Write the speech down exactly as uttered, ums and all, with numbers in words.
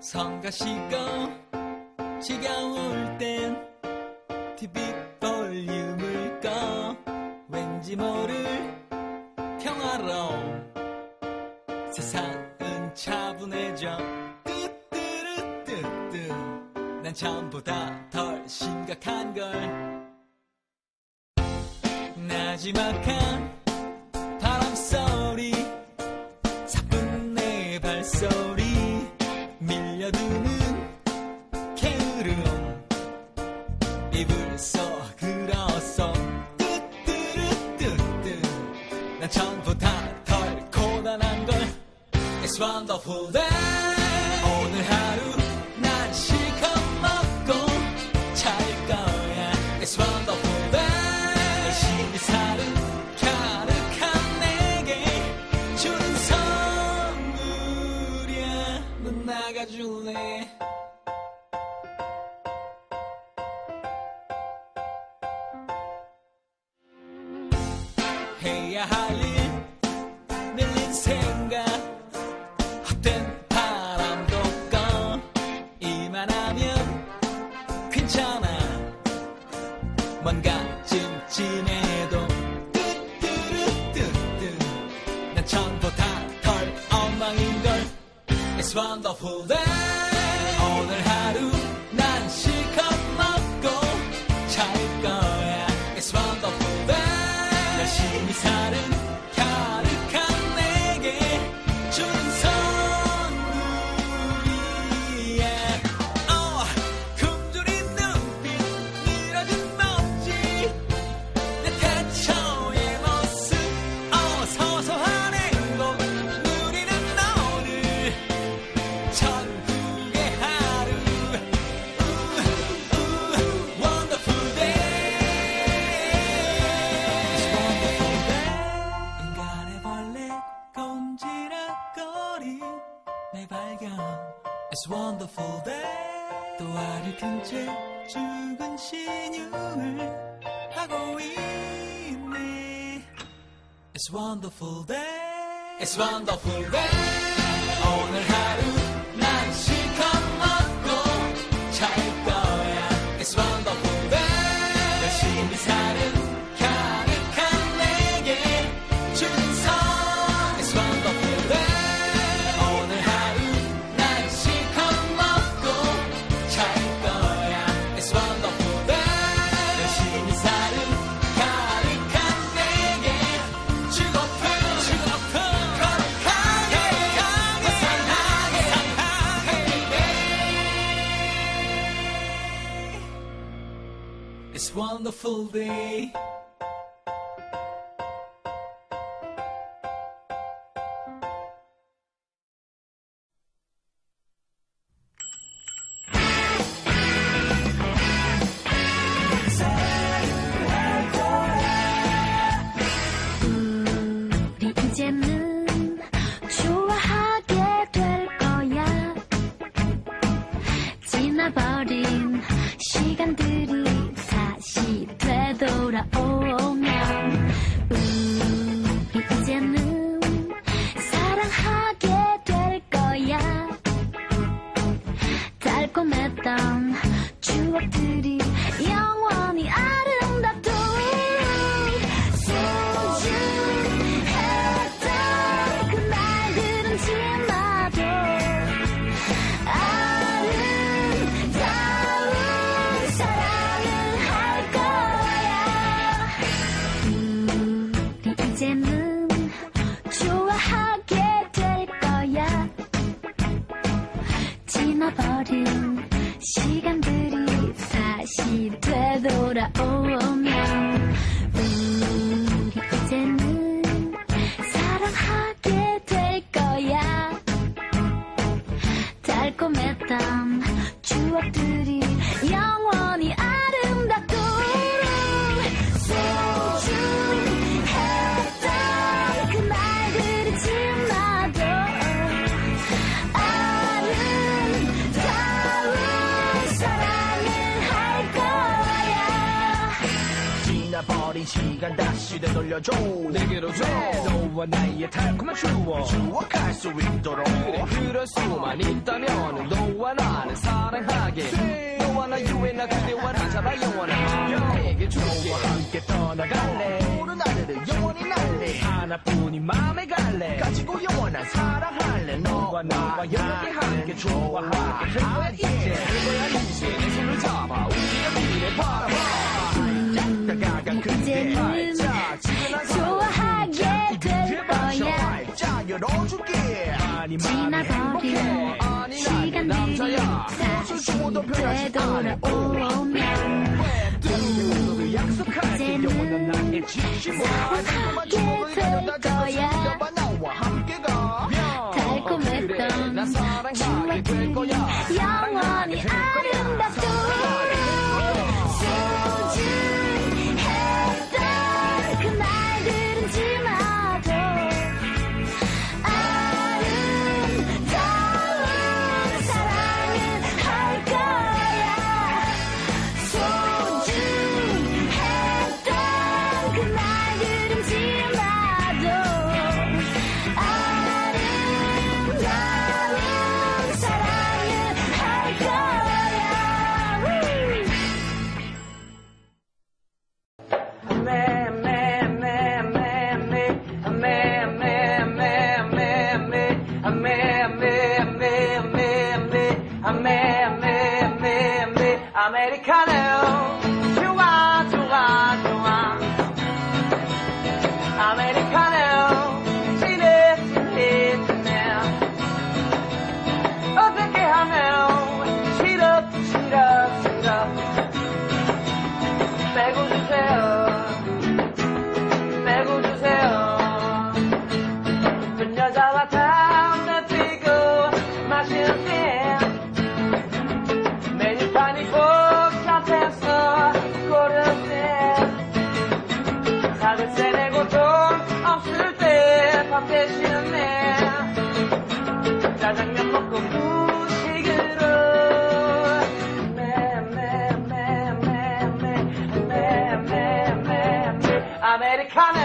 성가시고 지겨울 땐 티비 볼륨을 꺼 왠지 모를 평화로움 세상은 차분해져 뜨뜨르뜨뜨 난 처음보다 덜 심각한걸 나지막한 바람소리 사뿐 내 발소리 밀려드는 게으름 이불 속으로서 뜨뜨르뜨뜨 난 처음보다 덜 고단한걸 It's wonderful day 오늘 하루 난 실컷 먹고 잘 거야 It's wonderful day 열심히 사는 갸륵한 내게 주는 선물이야 넌 나가줄래 해야 할 일 밀린 생각 헛된 바람도 꺼 이만하면 괜찮아 뭔가 찜찜해도 뜨뜨르뜨뜨 난 처음보다 덜 엉망인걸 It's wonderful day 오늘 하루 난 실컷 먹고 잘 거야 It's wonderful day 열심히 사는 갸륵한 내게 주는 선물이야 oh, 굶주린 눈빛 늘어진 먼지 내 태초의 모습 oh, 소소한 행복 누리는 오늘 천국의 하루 ooh, ooh, wonderful day It's wonderful day 인간의 벌레 꼼지락거린 내 발견 It's wonderful day 또 알을 큰 채 죽은 신용을 하고 있네 It's wonderful day It's wonderful day 오늘 하루 난 실컷 먹고 잘 거야 It's wonderful day 열심히 사는 갸륵한 내게 주는 선 It's wonderful day 오늘 하루 난 실컷 먹고 잘 거야 It's wonderful day 열심히 사는 갸륵한 내게 주고픈 주고픈 거룩하게 상하게 상하게 It's wonderful day 우리 이제는 좋아하게 될 거야 지나버린 시간들이 다시 되돌아오면 우리 이제는 사랑하게 될 거야 달콤했던 추억들이 영원히 아름답도록 소중했던 그날들은 지나도 아름다운 사랑을 할 거야 우리 이제는 좋아하게 될 거야 지나버린 시간들이 다시 되돌아오면 우리 이제는 사랑하게 될 거야 달콤했던 추억들이 영원히 아름답도록 소중했던 그날들이 지나도 아름다운 사랑을 할 거야 지나버린 시간 다시 되돌려줘 내게로 줘 너와 나의 달콤한 추억 추억할 수 있도록 그래 그럴 수만 있다면 너와 나는 사랑하게 너와 나 유해 나 그대와 나 잡아 영원한 너에게 줄게 너와 함께 떠나갈래 푸른 하늘을 영원히 날래 하나뿐인 맘에 갈래 가지고 영원한 사랑할래 너와 나와 영원히 함께 좋아하게 될 거야 이제 그거야 이제 내 손을 잡아 우리의 미래 바라봐 다가간 그때 이제는 좋아하게 될 거야 열어줄게 지나버린 시간들이 다시 되돌아오면 약속할게 영원한 나의 진심으로 좋아하게 될 거야 나와 함께 가 달콤했던 추억들이 영원히 아름답도록 소중했던 그날들은 지나도 아름다운 사랑을 할 거야 소중했던 그날들은 지나도 아름다운 사랑을 할 거야 아메리카노 좋아 좋아 좋아 아메리카노 지네 지네 지네 어떻게 하면 싫어 싫어 싫어 빼고 주세요 빼고 주세요 전 여자와 담배 피고 마시는 때 메뉴판이 복잡해서 고를 때 사글세 내고 돈 없을 때 밥 대신은 내 짜장면 먹고 무식으로 매매매매매매매매매 아메리카노